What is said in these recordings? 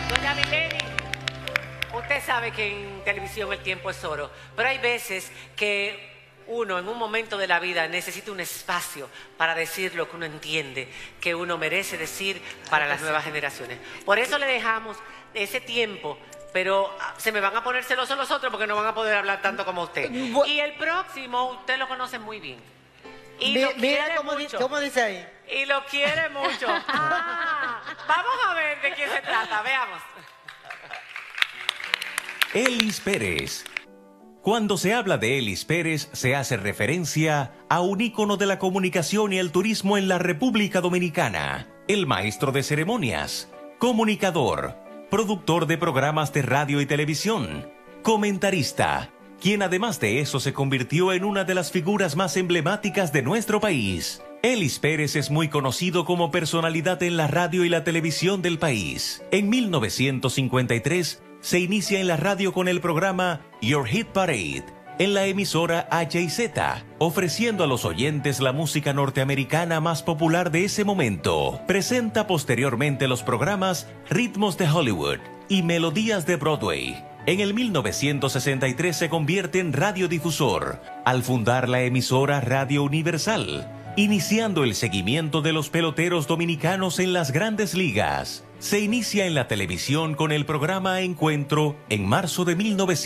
Doña Mileni, usted sabe que en televisión el tiempo es oro, pero hay veces que uno en un momento de la vida necesita un espacio para decir lo que uno entiende, que uno merece decir para las nuevas generaciones. Por eso le dejamos ese tiempo, pero se me van a poner celosos los otros porque no van a poder hablar tanto como usted. Y el próximo, usted lo conoce muy bien. Y mira cómo dice ahí. Y lo quiere mucho. Vamos a ver de quién se trata, veamos. Elis Pérez. Cuando se habla de Elis Pérez, se hace referencia a un ícono de la comunicación y el turismo en la República Dominicana. El maestro de ceremonias, comunicador, productor de programas de radio y televisión, comentarista, quien además de eso se convirtió en una de las figuras más emblemáticas de nuestro país. Elis Pérez es muy conocido como personalidad en la radio y la televisión del país. En 1953 se inicia en la radio con el programa Your Hit Parade, en la emisora AJZ, ofreciendo a los oyentes la música norteamericana más popular de ese momento. Presenta posteriormente los programas Ritmos de Hollywood y Melodías de Broadway. En el 1963 se convierte en radiodifusor, al fundar la emisora Radio Universal, iniciando el seguimiento de los peloteros dominicanos en las grandes ligas. Se inicia en la televisión con el programa Encuentro en marzo de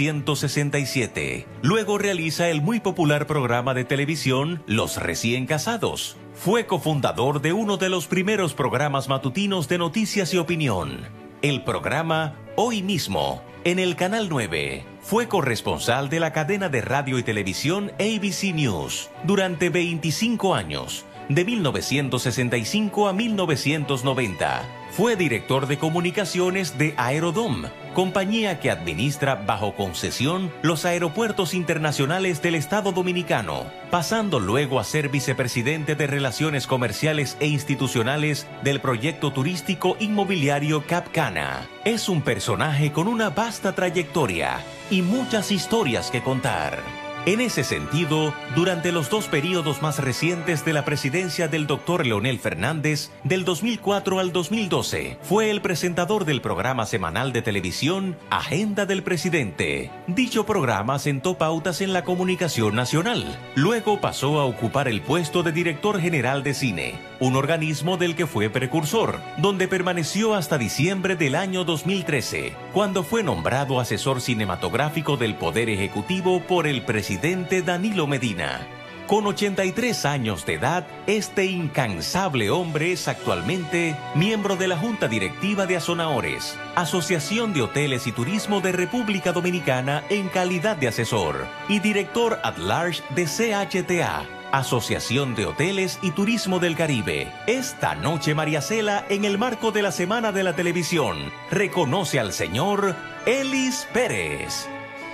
1967. Luego realiza el muy popular programa de televisión Los Recién Casados. Fue cofundador de uno de los primeros programas matutinos de noticias y opinión, el programa Hoy Mismo, en el Canal 9. Fue corresponsal de la cadena de radio y televisión ABC News durante 25 años, de 1965 a 1990. Fue director de comunicaciones de Aerodom, compañía que administra bajo concesión los aeropuertos internacionales del Estado Dominicano, pasando luego a ser vicepresidente de Relaciones Comerciales e Institucionales del proyecto turístico inmobiliario Cap Cana. Es un personaje con una vasta trayectoria y muchas historias que contar. En ese sentido, durante los dos periodos más recientes de la presidencia del Dr. Leonel Fernández, del 2004 al 2012, fue el presentador del programa semanal de televisión Agenda del Presidente. Dicho programa sentó pautas en la comunicación nacional. Luego pasó a ocupar el puesto de director general de cine, un organismo del que fue precursor, donde permaneció hasta diciembre del año 2013, cuando fue nombrado asesor cinematográfico del Poder Ejecutivo por el presidente Danilo Medina. Con 83 años de edad, este incansable hombre es actualmente miembro de la Junta Directiva de Azonaores, Asociación de Hoteles y Turismo de República Dominicana en calidad de asesor, y director at large de CHTA, Asociación de Hoteles y Turismo del Caribe. Esta noche, María Cela, en el marco de la Semana de la Televisión, reconoce al señor Elis Pérez.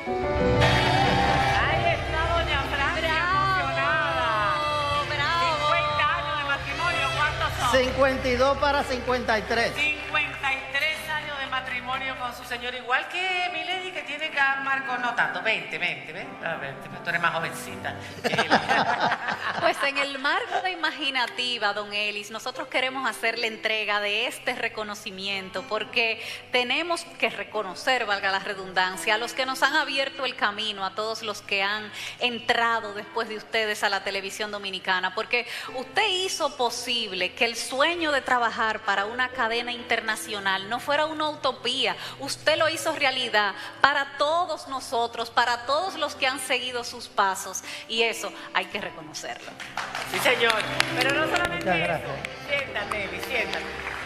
Ahí está doña Francia, emocionada. ¡Bravo! 50 años de matrimonio, ¿cuántos son? 52 para 53. 53 años de matrimonio con su señor, igual que Milady, que tiene que Marco, no tanto, 20, ¿ves? A ver, tú eres más jovencita. Pues en el marco de Imaginativa, don Elis, nosotros queremos hacerle entrega de este reconocimiento porque tenemos que reconocer, valga la redundancia, a los que nos han abierto el camino, a todos los que han entrado después de ustedes a la televisión dominicana, porque usted hizo posible que el sueño de trabajar para una cadena internacional no fuera una utopía. Usted lo hizo realidad para todos nosotros, para todos los que han seguido sus pasos, y eso hay que reconocerlo. Sí, señor. Pero no solamente Muchas eso. gracias. Siéntate, Eli, siéntate.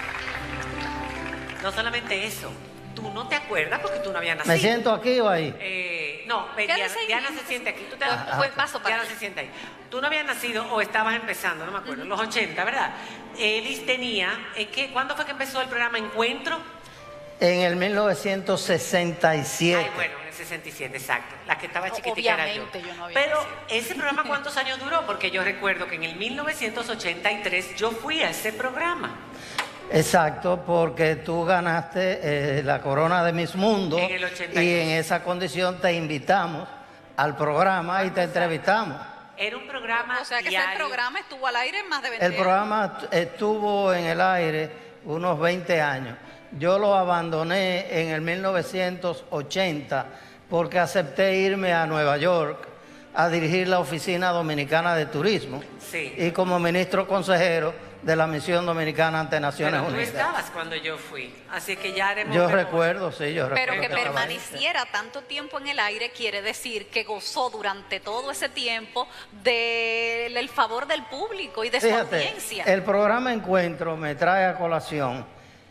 No solamente eso. Tú no te acuerdas porque tú no habías nacido. ¿Me siento aquí o ahí? No, Quédese ahí Diana mismo. se siente aquí. Tú te, Pues paso para Diana allá. se siente ahí. Tú no habías nacido o estabas empezando, no me acuerdo, en los 80, ¿verdad? Elis tenía, ¿cuándo fue que empezó el programa Encuentro? En el 1967. Ay, bueno, en el 67, exacto. La que estaba chiquitica era yo. Obviamente yo no había Pero nacido. ese programa, ¿cuántos años duró? Porque yo recuerdo que en el 1983 yo fui a ese programa. Exacto, porque tú ganaste la corona de Miss Mundo En el 83. y en esa condición te invitamos al programa y te entrevistamos. Era un programa O sea que diario. ese programa estuvo al aire en más de 20 El programa estuvo en el aire unos 20 años. Yo lo abandoné en el 1980 porque acepté irme a Nueva York a dirigir la Oficina Dominicana de Turismo. Sí. Y como ministro consejero de la Misión Dominicana ante Naciones Pero tú Unidas. estabas cuando yo fui, así que ya haremos Yo memoria. recuerdo, sí, yo recuerdo. Pero que estaba ahí. permaneciera tanto tiempo en el aire quiere decir que gozó durante todo ese tiempo del favor del público y de su Fíjate, audiencia. el programa Encuentro me trae a colación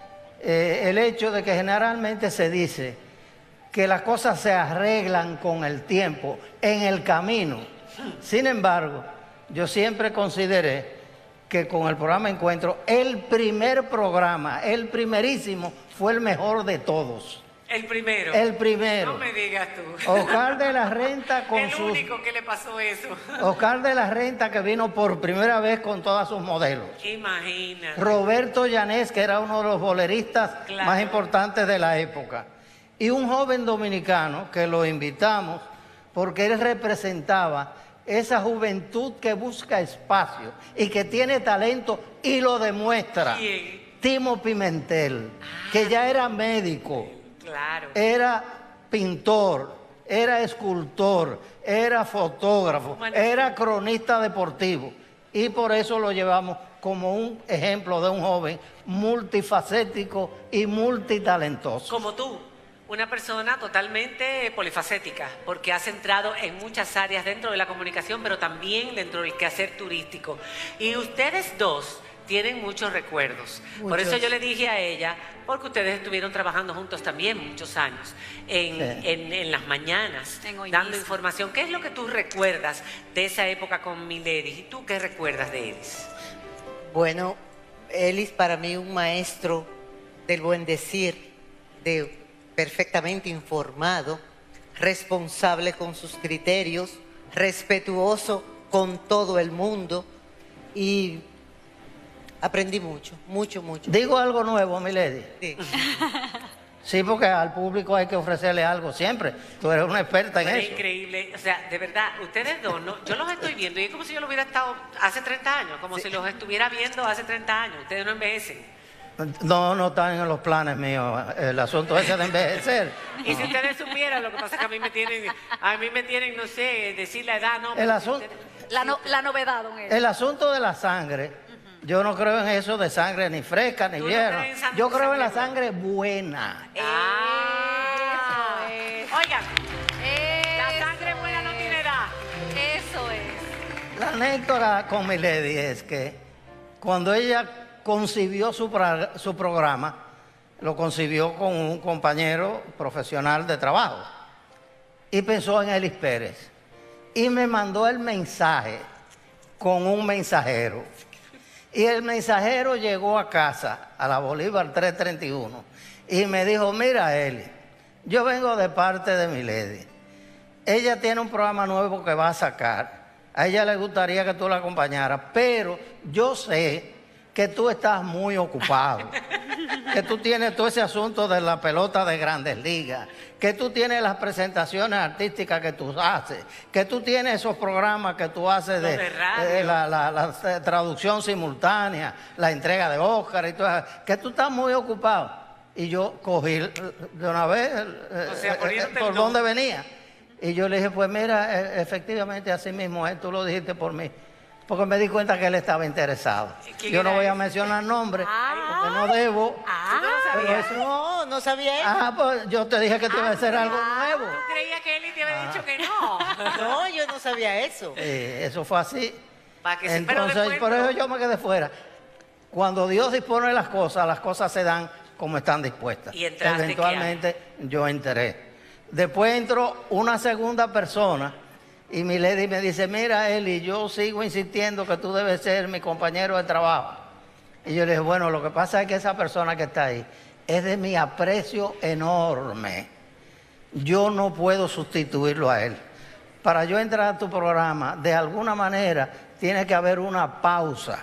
el hecho de que generalmente se dice que las cosas se arreglan con el tiempo, en el camino. Sin embargo, yo siempre consideré que con el programa Encuentro, el primer programa, el primerísimo, fue el mejor de todos. El primero. El primero. No me digas tú. Oscar de la Renta con El sus... único que le pasó eso. Oscar de la Renta que vino por primera vez con todos sus modelos. Imagina. Roberto Llanés, que era uno de los boleristas Claro. más importantes de la época. Y un joven dominicano que lo invitamos porque él representaba esa juventud que busca espacio y que tiene talento y lo demuestra. ¿Quién? Timo Pimentel, que ya era médico, Claro. era pintor, era escultor, era fotógrafo, Bueno, era cronista deportivo. Y por eso lo llevamos como un ejemplo de un joven multifacético y multitalentoso. Como tú, una persona totalmente polifacética, porque has entrado en muchas áreas dentro de la comunicación, pero también dentro del quehacer turístico. Y ustedes dos tienen muchos recuerdos. Por eso yo le dije a ella, porque ustedes estuvieron trabajando juntos también muchos años, en las mañanas, En Hoy dando Mismo. información. ¿Qué es lo que tú recuerdas de esa época con Miledis? ¿Y tú qué recuerdas de Elis? Bueno, Elis para mí un maestro del buen decir, de perfectamente informado, responsable con sus criterios, respetuoso con todo el mundo y aprendí mucho, mucho, mucho. Digo algo nuevo, Milady. Sí. Sí, porque al público hay que ofrecerle algo siempre. Tú eres una experta en Es eso. increíble, o sea, de verdad, ustedes dos, no, yo los estoy viendo y es como si yo los hubiera estado hace 30 años, como si los estuviera viendo hace 30 años, ustedes no envejecen. No, no están en los planes míos el asunto ese de envejecer. Y si ustedes supieran, lo que pasa es que a mí me tienen, no sé, decir la edad, no. El pero si asunto, ustedes- La novedad, don Elis. el asunto de la sangre, yo no creo en eso de sangre ni fresca ni ¿Tú no vieja. crees en sangre- Yo creo en la sangre sangre buena. Ah, Eso es. oigan, la sangre buena no tiene edad. Eso es. La anécdota con Milady es que cuando ella concibió su programa, lo concibió con un compañero profesional de trabajo y pensó en Elis Pérez y me mandó el mensaje con un mensajero y el mensajero llegó a casa a la Bolívar 331 y me dijo: mira, Elis, yo vengo de parte de Milady, ella tiene un programa nuevo que va a sacar, a ella le gustaría que tú la acompañaras, pero yo sé que tú estás muy ocupado, que tú tienes todo ese asunto de la pelota de Grandes Ligas, que tú tienes las presentaciones artísticas que tú haces, que tú tienes esos programas que tú haces Los de radio. la traducción simultánea, la entrega de Óscar y todo eso, que tú estás muy ocupado. Y yo cogí de una vez O sea, poniéndote el por no. dónde venía. Y yo le dije: pues mira, efectivamente así mismo es, tú lo dijiste por mí. Porque me di cuenta que él estaba interesado. ¿Quién Yo no era voy a ese? mencionar nombres, porque no debo. ¿Tú no lo Pero sabías? eso- No, no sabía eso. Ah, pues yo te dije que te iba a hacer algo nuevo. ¿Tú creías que Eli te había dicho que no? No, yo no sabía eso. Eso fue así. Para que se- pero Entonces, después por no. eso yo me quedé fuera. Cuando Dios dispone las cosas se dan como están dispuestas. ¿Y entraste Eventualmente yo entré. Después entró una segunda persona y Milady me dice: mira, Eli, yo sigo insistiendo que tú debes ser mi compañero de trabajo. Y yo le dije: bueno, lo que pasa es que esa persona que está ahí es de mi aprecio enorme. Yo no puedo sustituirlo a él. Para yo entrar a tu programa, de alguna manera, tiene que haber una pausa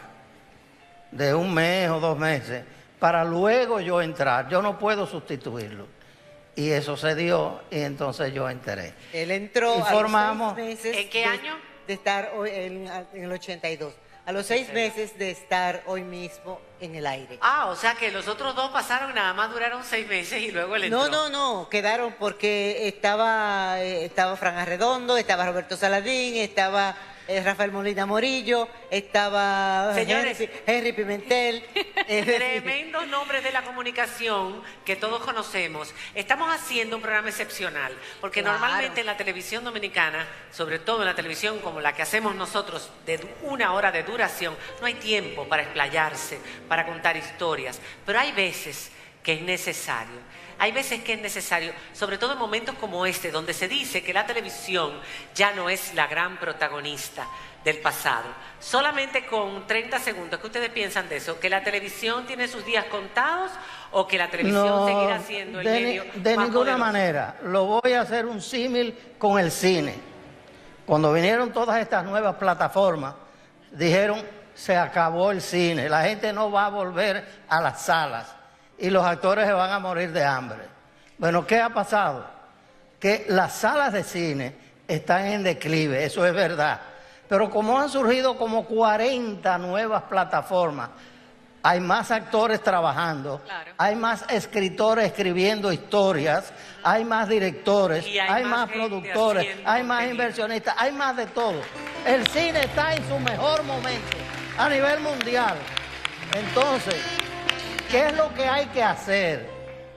de 1 mes o 2 meses para luego yo entrar. Yo no puedo sustituirlo. Y eso se dio y entonces yo entré. Él entró Y a formamos- los 6 meses ¿En qué año? de estar en el 82. A los 6 meses de estar hoy mismo en el aire. Ah, o sea que los otros dos pasaron, nada más duraron 6 meses y luego él entró. No, quedaron porque estaba Fran Arredondo, estaba Roberto Saladín, estaba Rafael Molina Morillo, estaba Señores, Henry Pimentel. Tremendos nombres de la comunicación que todos conocemos. Estamos haciendo un programa excepcional, porque Claro. normalmente en la televisión dominicana, sobre todo en la televisión como la que hacemos nosotros, de 1 hora de duración, no hay tiempo para explayarse, para contar historias, pero hay veces que es necesario. Hay veces que es necesario, sobre todo en momentos como este, donde se dice que la televisión ya no es la gran protagonista del pasado. Solamente con 30 segundos, ¿qué ustedes piensan de eso? ¿Que la televisión tiene sus días contados o que la televisión seguirá siendo el medio de más ninguna poderoso? manera. Lo voy a hacer un símil con el cine. Cuando vinieron todas estas nuevas plataformas, dijeron, se acabó el cine, la gente no va a volver a las salas y los actores se van a morir de hambre. Bueno, ¿qué ha pasado? Que las salas de cine están en declive, eso es verdad. Pero como han surgido como 40 nuevas plataformas, hay más actores trabajando, Claro. hay más escritores escribiendo historias, hay más directores, Y hay hay más más gente productores, haciendo hay más contenido. inversionistas, hay más de todo. El cine está en su mejor momento a nivel mundial. Entonces, ¿qué es lo que hay que hacer?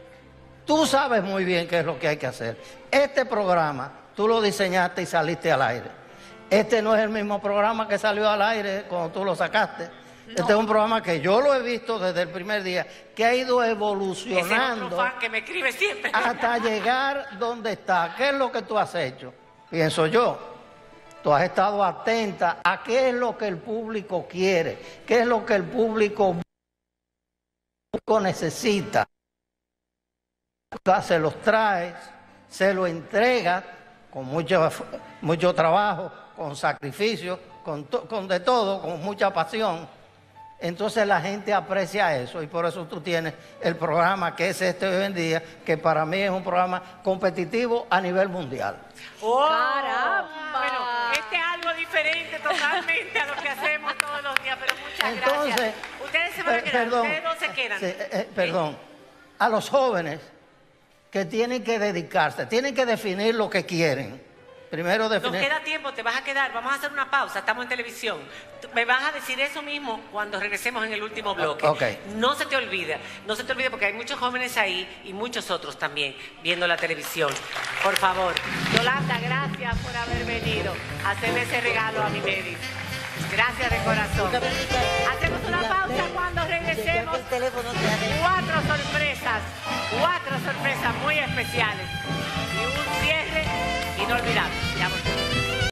Tú sabes muy bien qué es lo que hay que hacer. Este programa, tú lo diseñaste y saliste al aire. Este no es el mismo programa que salió al aire cuando tú lo sacaste. Este es un programa que yo lo he visto desde el primer día, que ha ido Ese es otro evolucionando fan que me escribe siempre. hasta llegar donde está. ¿Qué es lo que tú has hecho? Pienso yo. Tú has estado atenta a qué es lo que el público quiere, qué es lo que el público necesita. Se los traes, se lo entregas con mucho trabajo, con sacrificio, con de todo, con mucha pasión. Entonces la gente aprecia eso y por eso tú tienes el programa que es este hoy en día, que para mí es un programa competitivo a nivel mundial. ¡Oh! ¡Caramba! Bueno, este es algo diferente totalmente a lo que hacemos todos los días, pero muchas Entonces, gracias. Ustedes se van a quedar, perdón, ustedes dos se quedan. sí, perdón, a los jóvenes que tienen que dedicarse, tienen que definir lo que quieren. Primero Nos definir. queda tiempo, te vas a quedar, vamos a hacer una pausa, estamos en televisión. Me vas a decir eso mismo cuando regresemos en el último bloque. Ok. No se te olvide porque hay muchos jóvenes ahí y muchos otros también viendo la televisión. Por favor, Yolanda, gracias por haber venido a hacerle ese regalo a mi baby. Gracias de corazón. Hacemos una pausa cuando regresemos. El teléfono te haré. 4 sorpresas muy especiales y un cierre inolvidable.